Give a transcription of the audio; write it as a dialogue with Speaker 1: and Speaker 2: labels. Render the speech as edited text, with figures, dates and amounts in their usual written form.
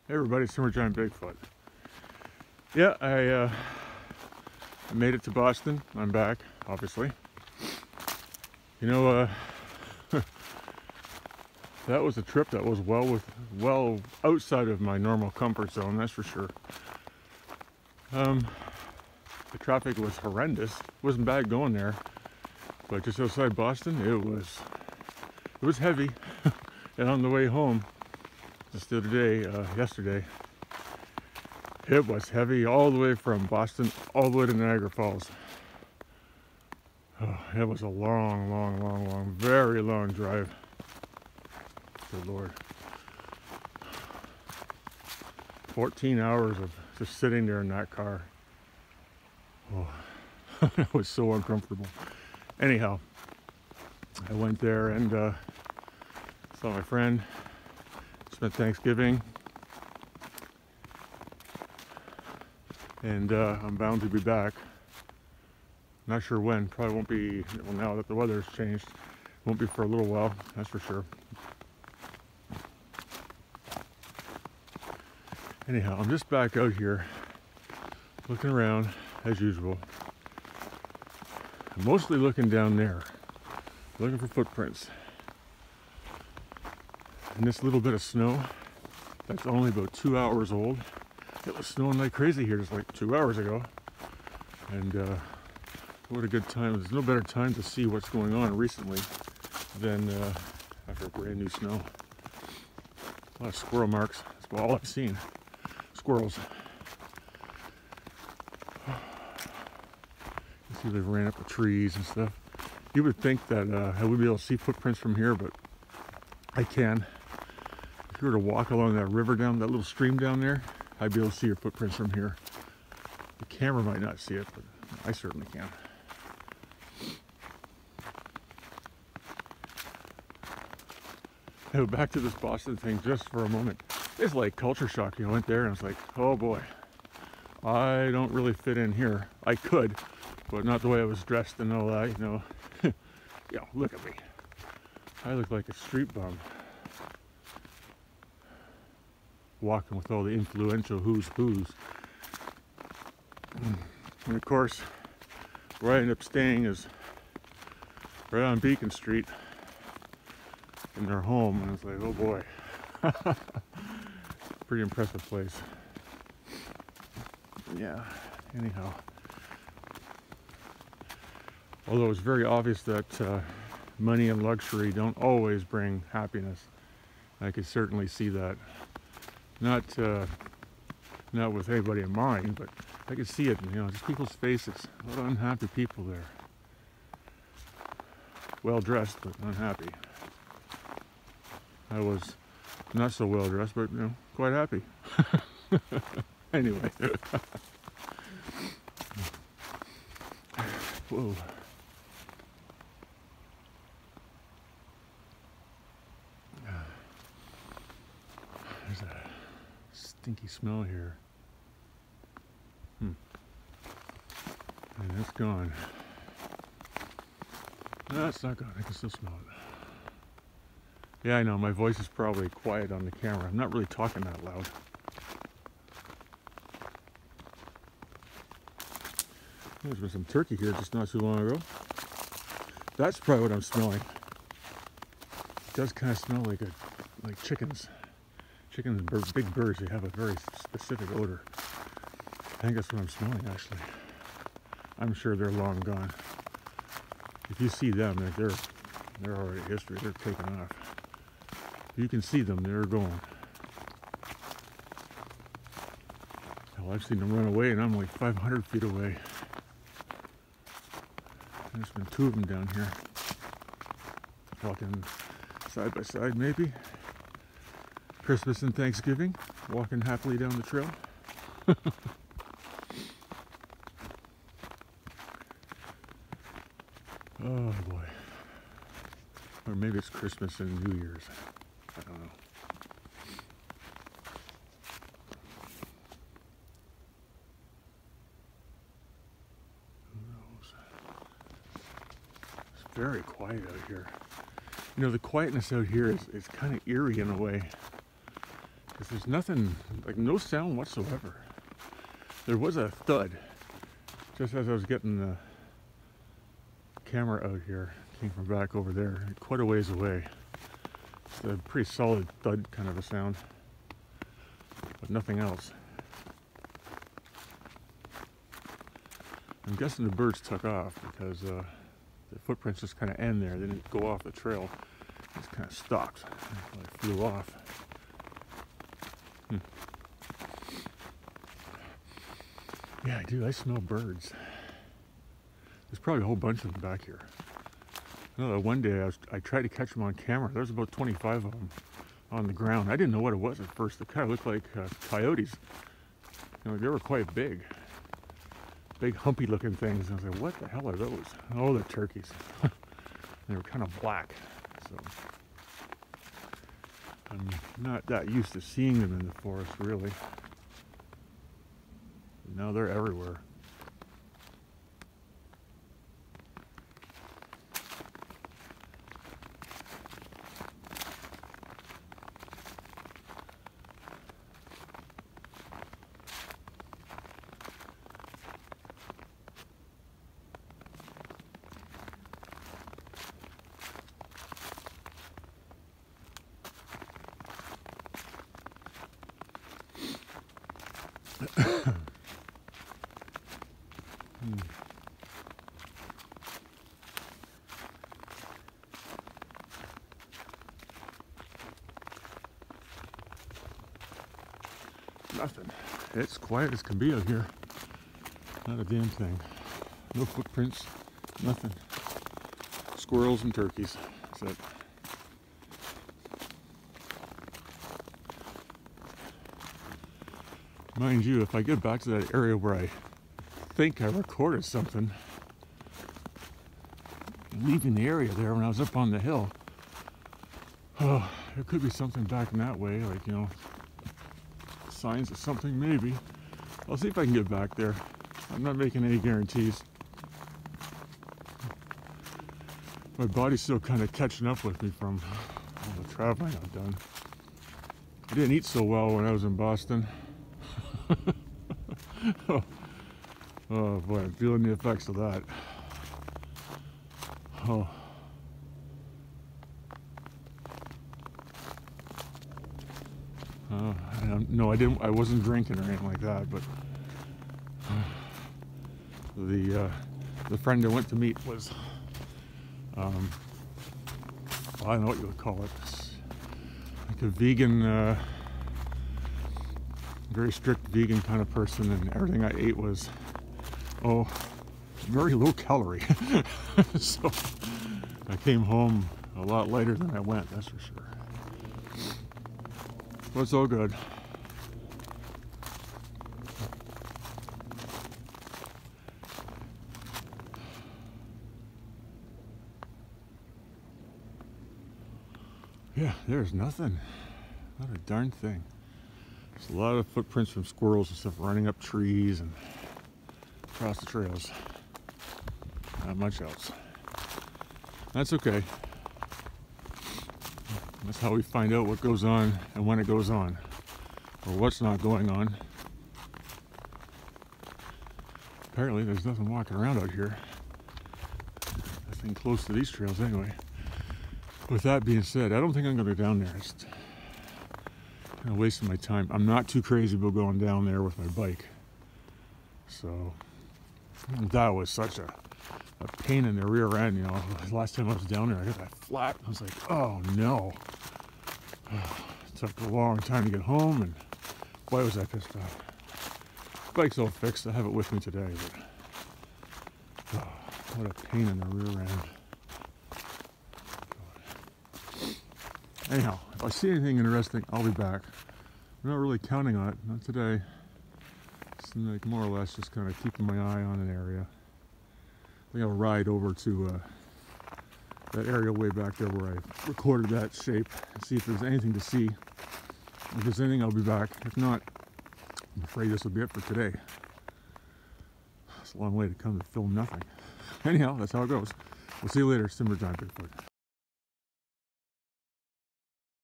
Speaker 1: Hey everybody, it's Summer Giant Bigfoot. Yeah, I made it to Boston. I'm back, obviously. You know, that was a trip that was well outside of my normal comfort zone, that's for sure. The traffic was horrendous. It wasn't bad going there, but just outside Boston, it was heavy. And on the way home, just the other day, yesterday, it was heavy all the way from Boston all the way to Niagara Falls. Oh, it was a long, very long drive. Good Lord. 14 hours of just sitting there in that car. Oh, it was so uncomfortable. Anyhow, I went there and saw my friend, spent Thanksgiving, and I'm bound to be back. Not sure when, probably won't be, well, now that the weather's changed, won't be for a little while, that's for sure. Anyhow, I'm just back out here, looking around as usual. I'm mostly looking down there, looking for footprints. And this little bit of snow, that's only about 2 hours old. It was snowing like crazy here just like 2 hours ago. And what a good time. There's no better time to see what's going on recently than after brand new snow. A lot of squirrel marks. That's all I've seen. Squirrels. You see they've ran up the trees and stuff. You would think that I would be able to see footprints from here, but I can. If you were to walk along that river down, that little stream down there, I'd be able to see your footprints from here. The camera might not see it, but I certainly can. Now back to this Boston thing just for a moment. It's like culture shock. You know, I went there and I was like, oh boy, I don't really fit in here. I could, but not the way I was dressed and all that, you know. Yeah, look at me. I look like a street bum. Walking with all the influential who's. And of course, where I ended up staying is right on Beacon Street in their home, and it's like, oh boy. Pretty impressive place. Yeah, anyhow. Although it's very obvious that money and luxury don't always bring happiness. I could certainly see that. Not with anybody in mind, but I could see it, you know, just people's faces. A lot of unhappy people there. Well dressed, but unhappy. I was not so well dressed, but, you know, quite happy. Anyway. Whoa. There's a stinky smell here. And it's gone. No, it's not gone. I can still smell it. Yeah, I know. My voice is probably quiet on the camera. I'm not really talking that loud. There's been some turkey here just not too long ago. That's probably what I'm smelling. It does kind of smell like chickens. Chickens and big birds, they have a very specific odor. I think that's what I'm smelling, actually. I'm sure they're long gone. If you see them, they're already history. They're taking off. If you can see them, they're going. Hell, I've seen them run away, and I'm like 500 feet away. There's been 2 of them down here. Walking side by side, maybe. Christmas and Thanksgiving, walking happily down the trail. Oh boy. Or maybe it's Christmas and New Year's. I don't know. Who knows? It's very quiet out here. You know, the quietness out here is kind of eerie in a way. Because there's nothing, like no sound whatsoever. There was a thud just as I was getting the camera out here. Came from back over there, quite a ways away. It's a pretty solid thud kind of a sound, but nothing else. I'm guessing the birds took off because the footprints just kind of end there. They didn't go off the trail. It just kind of stopped. They flew off. Yeah, dude, I smell birds. There's probably a whole bunch of them back here. I know that one day I tried to catch them on camera. There was about 25 of them on the ground. I didn't know what it was at first. They kind of looked like coyotes. You know, they were quite big. Big humpy looking things. And I was like, what the hell are those? Oh, they're turkeys. They were kind of black. So I'm not that used to seeing them in the forest, really. But now they're everywhere. Nothing. It's quiet as can be out here. Not a damn thing. No footprints. Nothing. Squirrels and turkeys. That's it. Mind you, if I get back to that area where I think I recorded something, leaving the area there when I was up on the hill, oh, there could be something back in that way, like, you know, signs of something, maybe. I'll see if I can get back there. I'm not making any guarantees. My body's still kind of catching up with me from all the traveling I've done. I didn't eat so well when I was in Boston. Oh boy, I'm feeling the effects of that. Oh. No, I didn't. I wasn't drinking or anything like that. But the friend I went to meet was, I don't know what you would call it, like a vegan, very strict vegan kind of person, and everything I ate was, very low calorie. So I came home a lot later than I went. That's for sure. But it's all good. Yeah, there's nothing. Not a darn thing. There's a lot of footprints from squirrels and stuff running up trees and across the trails. Not much else. That's okay. That's how we find out what goes on and when it goes on, or what's not going on. Apparently there's nothing walking around out here. Nothing close to these trails anyway. With that being said, I don't think I'm going to go down there. It's kind of wasting my time. I'm not too crazy about going down there with my bike. So that was such a pain in the rear end, you know. Last time I was down there, I got that flat. I was like, oh no. It took a long time to get home, and boy was I pissed off. Bike's all fixed. I have it with me today, but what a pain in the rear end. Anyhow, if I see anything interesting, I'll be back. I'm not really counting on it, not today. It's like more or less just kind of keeping my eye on an area. I think I'll ride over to that area way back there where I recorded that shape and see if there's anything to see. If there's anything, I'll be back. If not, I'm afraid this will be it for today. It's a long way to come to film nothing. Anyhow, that's how it goes. We'll see you later. Timber time, Bigfoot.